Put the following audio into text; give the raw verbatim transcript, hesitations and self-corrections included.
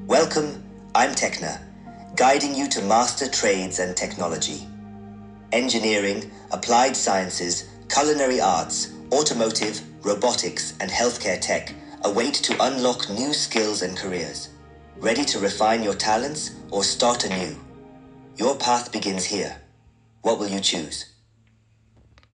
Welcome, I'm Tecna, guiding you to master trades and technology. Engineering, applied sciences, culinary arts, automotive, robotics, and healthcare tech await to unlock new skills and careers. Ready to refine your talents or start anew? Your path begins here. What will you choose?